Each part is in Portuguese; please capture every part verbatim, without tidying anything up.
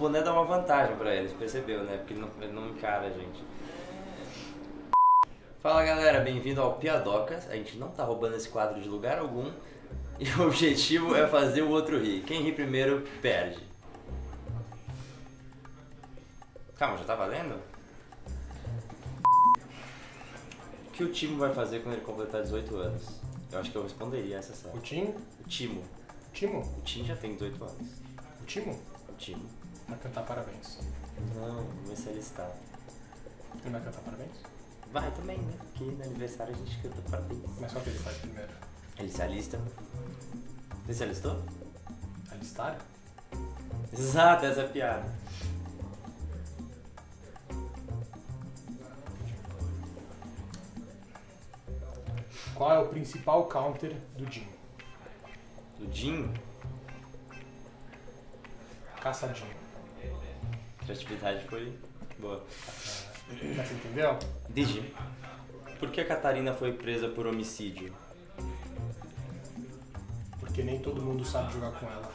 boné dá uma vantagem pra eles, percebeu, né? Porque ele não, ele não encara a gente. Fala galera, bem-vindo ao Piadocas. A gente não tá roubando esse quadro de lugar algum. E o objetivo é fazer o outro rir. Quem ri primeiro, perde. Calma, já tá valendo? O que o Timo vai fazer quando ele completar dezoito anos? Eu acho que eu responderia essa série. O Tim? O Timo. O Timo? O Tim já tem dezoito anos. O Timo? O Timo. Vai cantar parabéns. Não, vamos ver se ele está. Ele vai cantar parabéns? Vai também, né? Porque no aniversário a gente canta parabéns. Mas só que ele faz primeiro. Ele se alista. Você se alistou? Alistar? Exato, essa é a piada. Qual é o principal counter do Jim? Do Jim? Caçadinho. Criatividade foi boa. Mas você entendeu? Digi. Por que a Catarina foi presa por homicídio? Porque nem todo mundo sabe jogar com ela.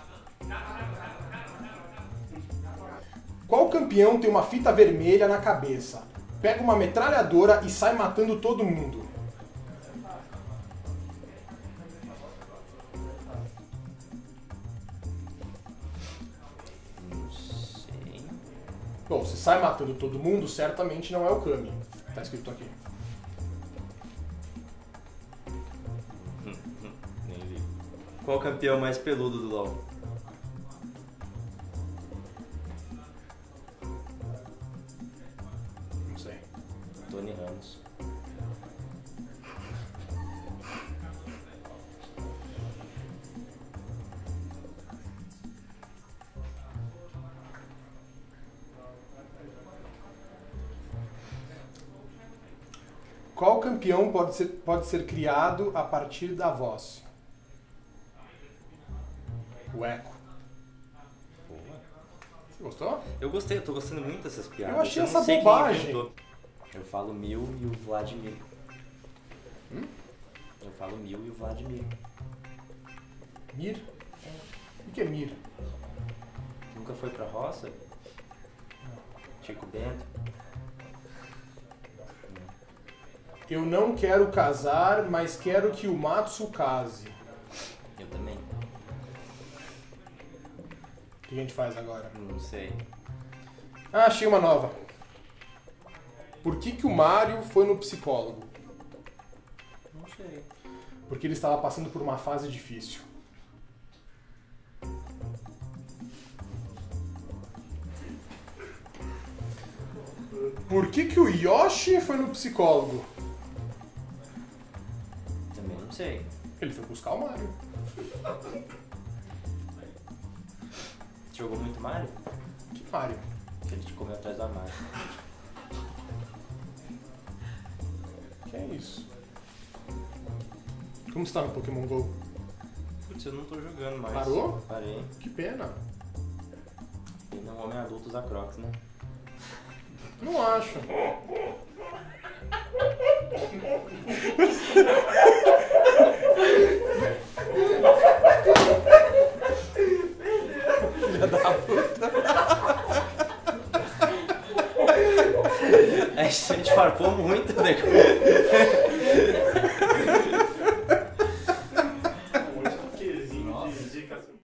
Qual campeão tem uma fita vermelha na cabeça? Pega uma metralhadora e sai matando todo mundo. Não sei. Bom, se sai matando todo mundo, certamente não é o Kami. Tá escrito aqui. Nem vi. Qual o campeão mais peludo do LoL? Não sei. Tony Ramos. Qual campeão pode ser, pode ser criado a partir da voz? O eco. Você gostou? Eu gostei, eu tô gostando muito dessas piadas. Eu achei não essa sei quem bobagem. inventou. Eu falo Mil e o Vladimir. Hum? Eu falo Mil e o Vladimir. Mir? O que é Mir? Nunca foi pra roça? Chico Bento? Eu não quero casar, mas quero que o Matsu case. Eu também. O que a gente faz agora? Não sei. Ah, achei uma nova. Por que, que o Mario foi no psicólogo? Não sei. Porque ele estava passando por uma fase difícil. Por que, que o Yoshi foi no psicólogo? Também não sei. Ele foi buscar o Mario. Você jogou muito Mario? Que Mario? Que ele te comeu atrás do armário. Que é isso? Como está no Pokémon GO? Putz, eu não tô jogando mais. Parou? Parei. Que pena. Ele é um homem adulto usa Crocs, né? Não acho. Filha da puta. A gente farpou muito o negócio.